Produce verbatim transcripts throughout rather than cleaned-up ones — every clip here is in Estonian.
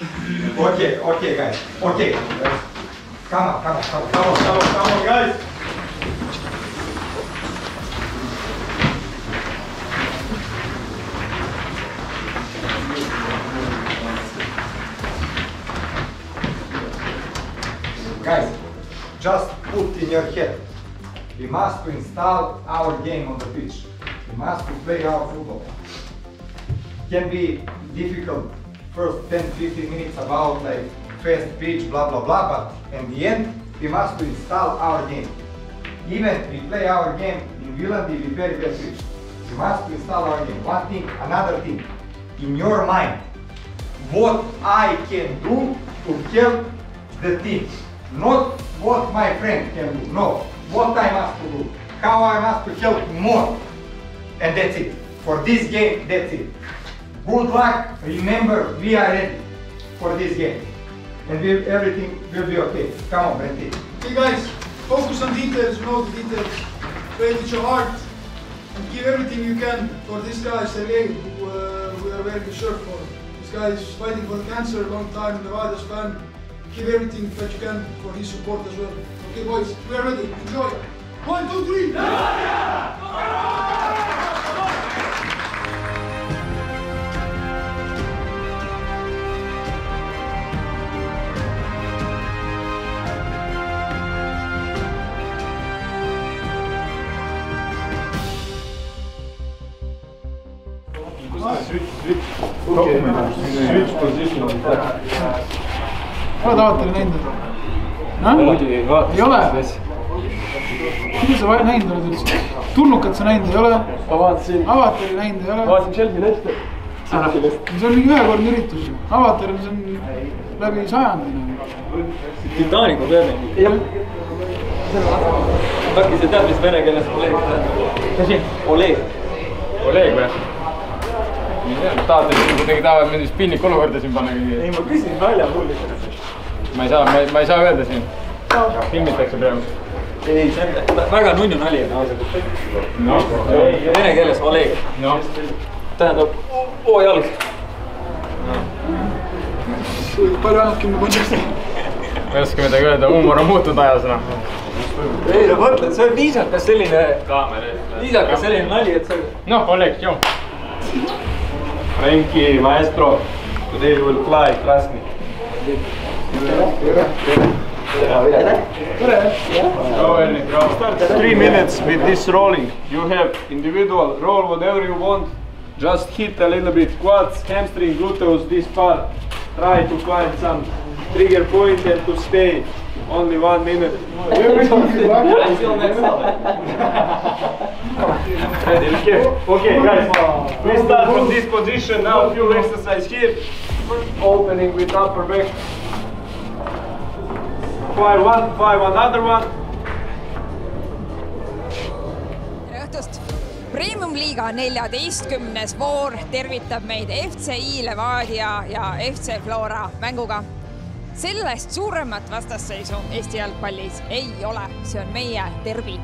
Okay, okay, guys. Okay. Come on, come on, come on, come on, come on, come on, guys. Guys, just put in your head. We must install our game on the pitch. We must play our football. Can be difficult first ten to fifteen minutes about like fast pitch, blah blah blah, but in the end we must install our game. Even we play our game in Vilandi with very bad pitch. We must install our game. One thing, another thing. In your mind, what I can do to help the team. Not what my friend can do, no. What I must do. How I must to help more. And that's it. For this game, that's it. Good luck. Remember, we are ready for this game. And we, everything will be okay. Come on, Brenty. Okay guys, focus on details, you know the details. Play with your heart and give everything you can for this guy, Sergei, who uh, we are wearing the shirt for. This guy is fighting for cancer a long time, Nevada's fan. Give everything that you can for his support as well. Okay boys, we are ready. Enjoy. One, two, three. Switch, switch, okay. Switch position. oled Avatari näinud? Ei ole? Mida sa näinud oled üldse? Tulnukat sa näinud ei ole? Ma vaatasin Avatari näinud ei ole? Vaatasin Chelsea Leicester. See on mingi ühekordne üritus. Avatari see on läbi sajandi. Titanic on veel näinud. Jah. Äkki sa tead, mis vene keeles Oleg tähendab? Mis siin? Oleg. Oleg või? Tahate, et kuidagi tahavad mingi spinnik olukorda siin panna? Ei, ma küsin nalja mulli. Ma ei saa, ma ei saa öelda siin. Filmitakse praegu. Ei, see on väga nunnu nali. Vene keeles Oleg. Tähendab O-jalg. Palju ainult kümne kontserti. Ma ei oska midagi öelda, huumor on muutunud ajas. Ei, no mõtled, see on viisakas selline viisakas selline nali, et see... Noh, Oleg, joo. Frankie, maestro, today you will fly, trust me. Start three minutes with this rolling. You have individual roll whatever you want. Just hit a little bit quads, hamstring, gluteus, this part. Try to find some trigger point and to stay only one minute. Okay, guys, we start from this position. Now a few exercises here. Opening with upper back. Fire one, fire another one. Tere õhtust! Premium-liiga neljateistkümnes voor tervitab meid F C I Levadia ja F C Flora mänguga. Sellest suuremat vastasseisu Eesti jalgpallis ei ole, see on meie derbi.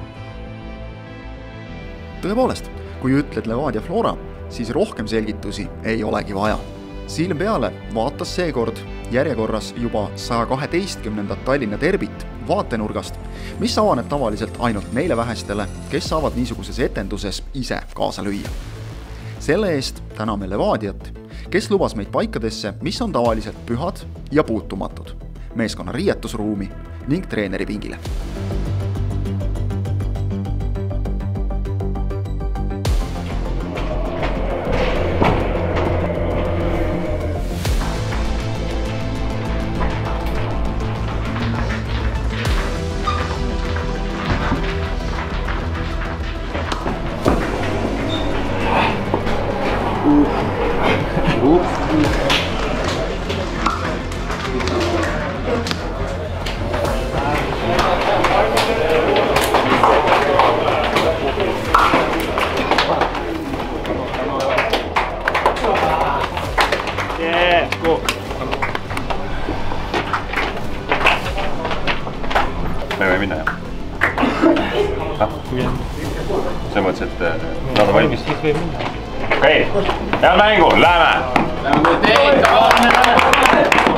Tõepoolest, kui ütled Levadia Flora, siis rohkem selgitusi ei olegi vaja. Silm peale vaatas seekord järjekorras juba saja kaheteistkümnendat Tallinna derbit vaatenurgast, mis avaneb tavaliselt ainult neile vähestele, kes saavad niisuguses etenduses ise kaasa lüüa. Selle eest täname Levadiat, kes lubas meid paikadesse, mis on tavaliselt pühad ja puutumatud, meeskonna riietusruumi ning treeneri pingile. Me võime minna, jah? See mõttes, et nad on valmis. Okei, head mängu, lähme!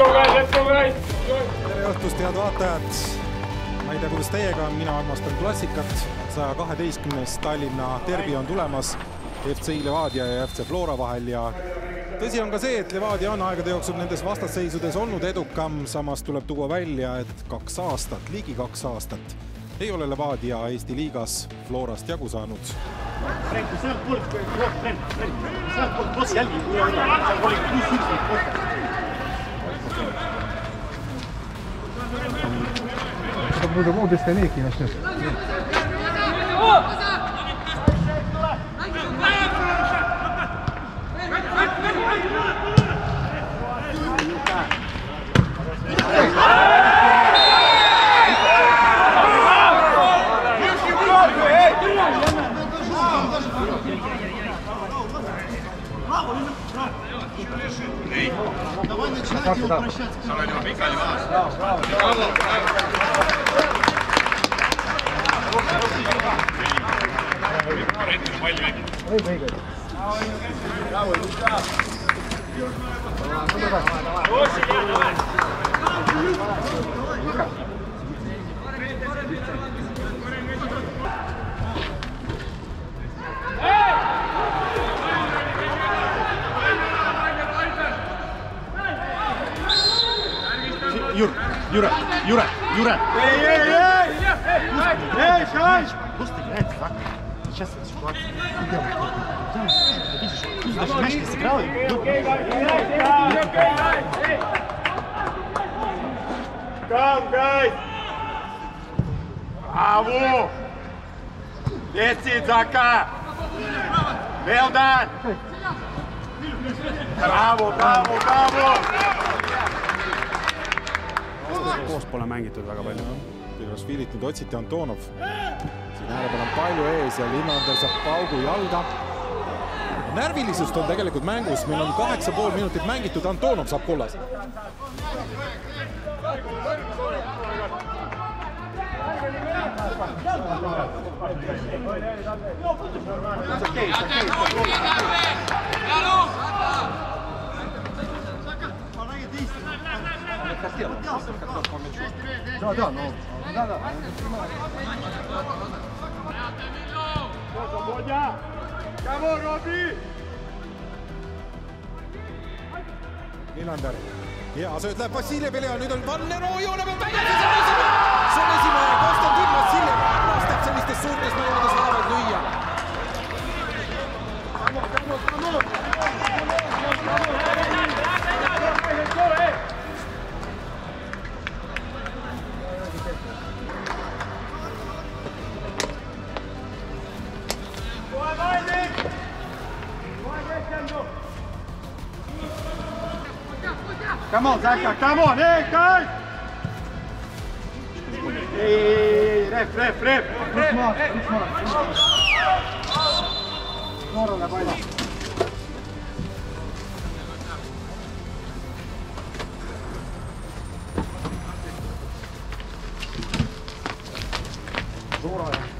go guys, let's go guys! Tere õhtust, head vaatajad! Ma ei tea, kuidas teiega, mina armastan klassikat. saja kaheteistkümnes Tallinna derbi on tulemas F C I Levadia ja F C Flora vahel ja tõsi on ka see, et Levadia on aegade jooksul nendes vastasseisudes olnud edukam, samas tuleb tuua välja, et kaks aastat, ligi kaks aastat ei ole Levadia Eesti liigas Florast jagu saanud. Frank, kui sealt poolt, Frank, Frank, sealt poolt bossi jälgi, kui on, seal oli kuus süüslik kohta. Seda budu muud eskaleeki nästas. Давай начинайте упрощаться. Sa oled juba pikali maas. Rettel palju äkki. Õige, õige. Bravo, Luka. Юр, Юра, Юра, Юра. Эй, эй, эй! Эй, Шай! Просто играет в факт. Сейчас ситуация. Идем. Видишь, пусть даже мяч не сыграл. Come, guys! Bravo! Desi, Zaka! Well done! Bravo, bravo, bravo! Koos pole mängitud väga palju. Pirosvilit nüüd otsiti Antonov. Siin äärepeal on palju ees ja Linnander saab paugu jalga. Närvilisust on tegelikult mängus. Meil on kaheksa pool minutit mängitud. Antonov saab kollas. Да, да, ну, да, да. Linnander. Ja sööt läheb Vassiljevile ja nüüd on Vannero joone peal välja. See on esimene Konstantin Vassiljev. Lastab sellistes suurtes mängudes vahavad lüüa. Come on, Zaka, come on, hey, guys! Hey, ref, ref, ref! Üks maad, üks maad. Noorele paila. Suura ja.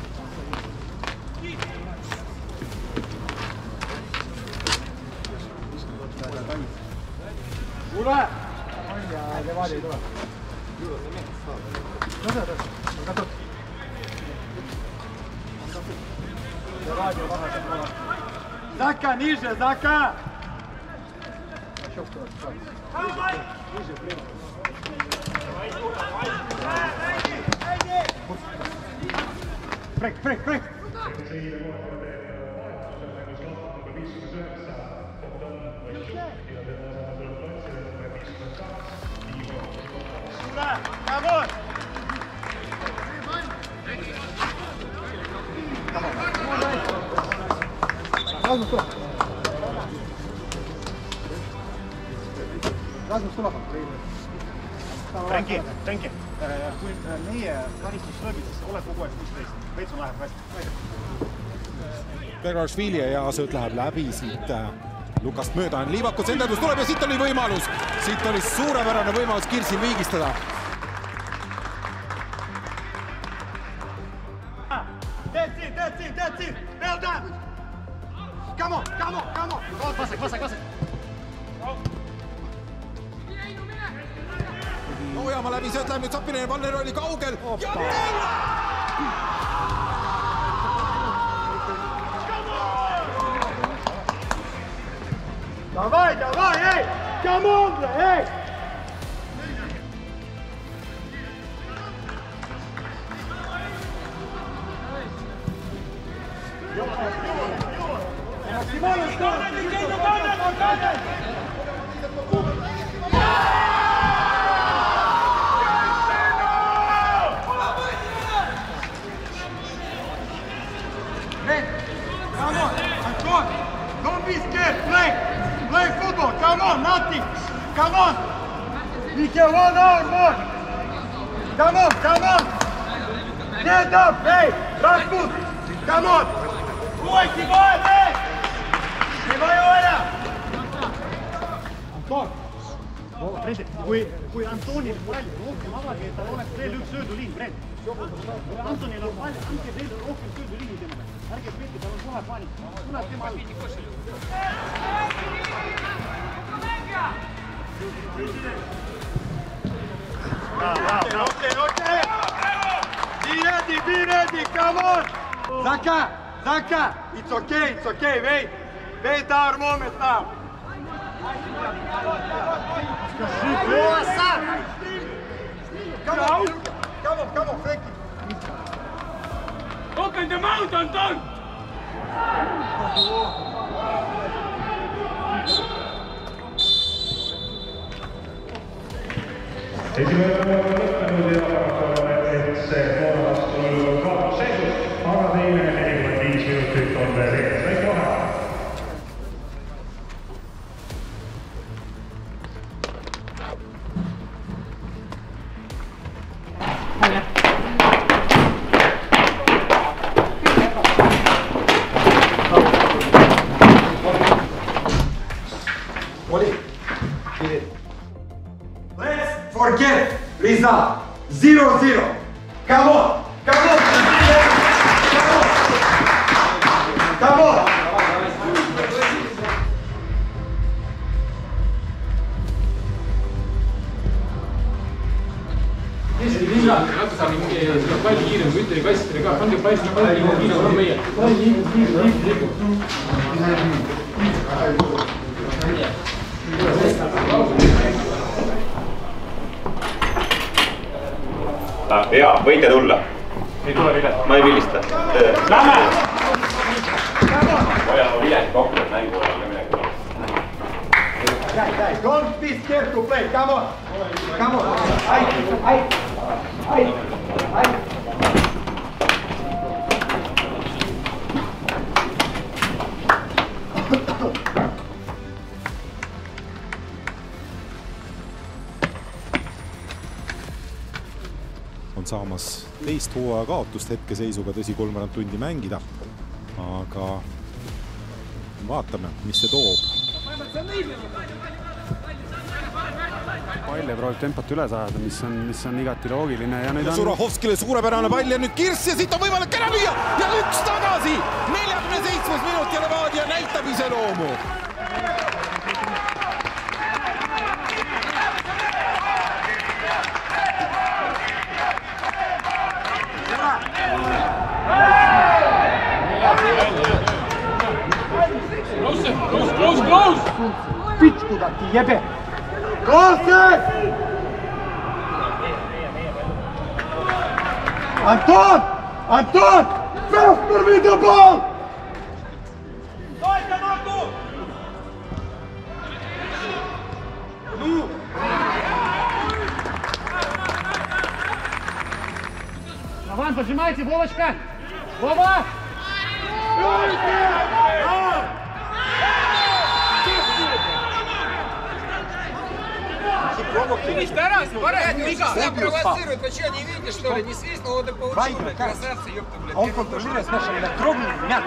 Ule! Ja Levadia ei tule. No see, see, katsud. Levadia vahel tuleb. Zaka, niže, Zaka! Šok tuleb. Niže, prema. Frek, frek, frek! Vamos! Rasmus tuleb. Rasmus tuleb. Franki, Franki, kui meie karistuslööbides oled kogu aeg kuusteist, Veitson läheb hästi. Pirosvili ja sööt läheb läbi siit Lukast mööda on Liivakus endadus tuleb ja siit oli võimalus. Siit oli suurepärane võimalus Kirsil viigistada. That's it, that's it, that's it. Well done. Come on, come on, come on. Vasak, vasak, vasak. veama läbi, sealt läheb nüüd Sapinen, Valner oli kaugel. Ja Davai, davai, hey! Come on, hey! Don't be scared, play! Play football, come on, nothing! Come on! We can one hour more! Come on, come on! Get up, hey! Rasmus! Come on! Oi, si va, hey! Si va ahora! Anton! Brede, kui, kui Antonil palju rohkem avagi, et tal oleks veel üks sööduliin, Brede. Kui Antonil on palju, andke veel rohkem sööduliini temale. Ärge Brede, tal on kohe paanika. Tuleb tema all. Okay, okay. Be ready, be ready, come on. Zaka, Zaka, it's okay, it's okay, wait. Wait our moment now. Come on, come on, come on, Frankie. Open the mouth, Anton! Esimene on lõppenud ja arvame, et see Florast on kaotusseisus, aga teine nelikümmend viis minutit on veel ees. Väike vahe. Forget result. Zero zero. Come on. Come on. Come on. Natuke saab seda palli kiirem kui ühtegi kassitele ka. Pange palli palli kiirem on meie. Palli kiirem, kiirem. Jaa, võite tulla. Ei tule vilesta. Ma ei vilista. Lähme! Vaja on vilest kokku, et mängu olla midagi. Guys, guys, don't be scared to play. Come on. Come on. Ai, ai, ai, ai. On saamas teist hooaja kaotust hetkeseisuga, tõsi kolmveerand tundi mängida, aga vaatame, mis see toob. Palle proovib tempot üle saada, mis on, mis on igati loogiline. Ja, ja Surahovskile suurepärane pall ja nüüd Kirss ja siit on võimalik ära lüüa ja üks tagasi. neljakümne seitsmes minut ja Levadia näitab iseloomu. Close, close, close, close! Pičku da ti jebe! Close! Anton! Anton! First for me the ball! Dajte Marko! Nu! Роман, поджимайте, Вовочка! Вова! Видишь, Тарас, парень, Миша, сам провоцирует, вы что, не видите, что ли? Не свистнул, вот и получил, блядь, красавцы, ёпта, блядь. Он контролирует с нашим электронным мяч.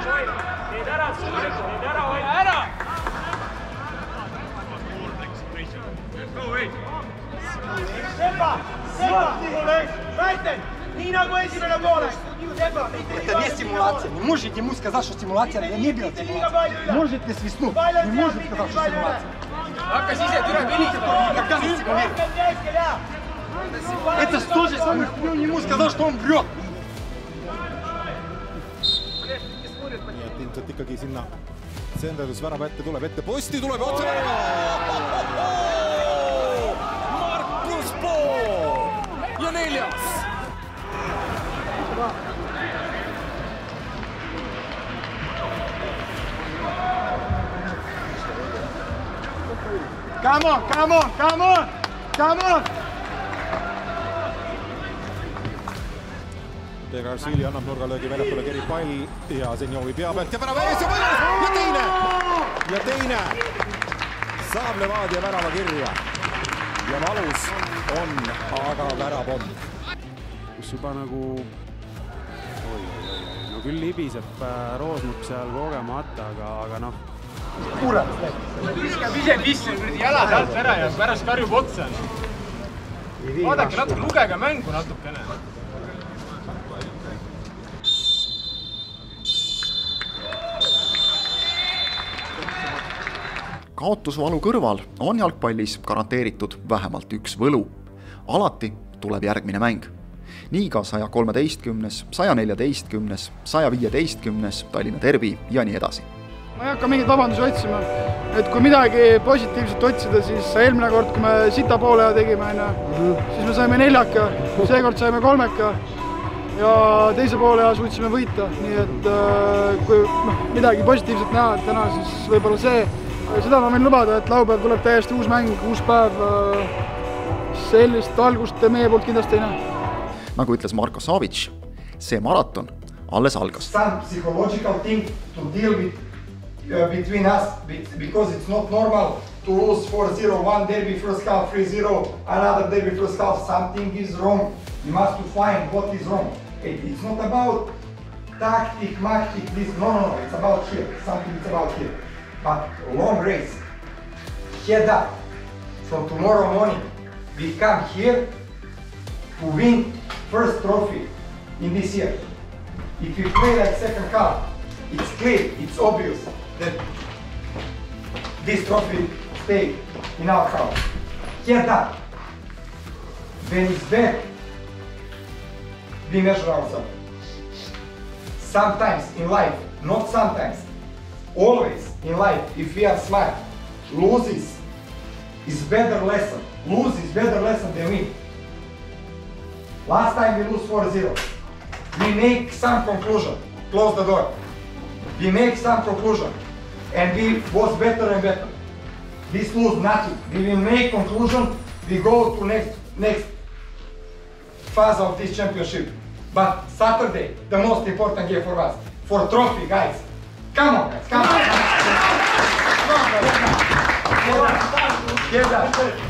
Seba! Seba! Дайте! Nii nagu esimene poole! Это не стимуляция. Не можете ему сказать, что стимуляция, это не была стимуляция. Можете свистнуть, не можете сказать, что стимуляция. Hakka sise, türa pilitseda! Никогда не стимулирует. Это то же самое, что он ему сказал, что он врет. nii et ilmselt ikkagi sinna senderdus värava ette tuleb, ette posti tuleb otse värava! Markus Poom ja neljas! Come on, come on, come on, come on! De Garcili annab nurgalöögi väljapoole, kerib pall ja Zenjovi pea pealt ja värava ees ja võimalus ja teine! Ja teine saab Levadia värava kirja. Ja valus on aga värapomm. Kus juba nagu... Oi, no küll libiseb Roosnup seal kogemata, aga, aga noh. Kuule! Viskab ise pisse jalad alt ära ja pärast karjub otsa. Vaadake natuke, lugege mängu natukene. Kaotusvalu kõrval on jalgpallis garanteeritud vähemalt üks võlu. Alati tuleb järgmine mäng. Nii ka saja kolmeteistkümnes, saja neljateistkümnes, saja viieteistkümnes Tallinna derbi ja nii edasi. Ma ei hakka mingeid vabandusi otsima, et kui midagi positiivselt otsida, siis eelmine kord, kui me sita poole tegime, siis me saime neljaka, seekord saime kolmeka ja teise poole ja suutsime võita. Nii et kui midagi positiivselt näha täna, siis võib-olla see, seda ma võin lubada, et laupäev tuleb täiesti uus mäng, uus päev, sellist algust meie poolt kindlasti ei näe. Nagu ütles Marko Savic, see maraton alles algas. Some psychological thing to deal with uh, between us because it's not normal to lose four zero, one derby first half, three zero, another derby first half, something is wrong. You must find what is wrong. It's not about tactic, mactic, this, no, no, no, it's about here, something is about here. But long race, head up, from tomorrow morning, we come here to win first trophy in this year. If we play like second half, it's clear, it's obvious that this trophy stay in our house. Head up. When it's back, we measure ourselves. Sometimes in life, not sometimes, always in life, if we are smart, loses is better lesson. Lose is better lesson than win. Last time we lose four zero. We make some conclusion. Close the door. We make some conclusion. And we was better and better. This lose nothing. We will make conclusion. We go to next next phase of this championship. But Saturday, the most important game for us. For trophy, guys. Come on, guys. Come on. Come on, guys. Come on. Get up. Get up.